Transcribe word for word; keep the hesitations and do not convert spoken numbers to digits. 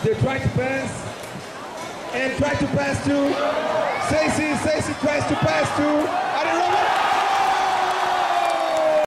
They try to pass. And try to pass to. Stacy, Stacy tries to pass to. Are they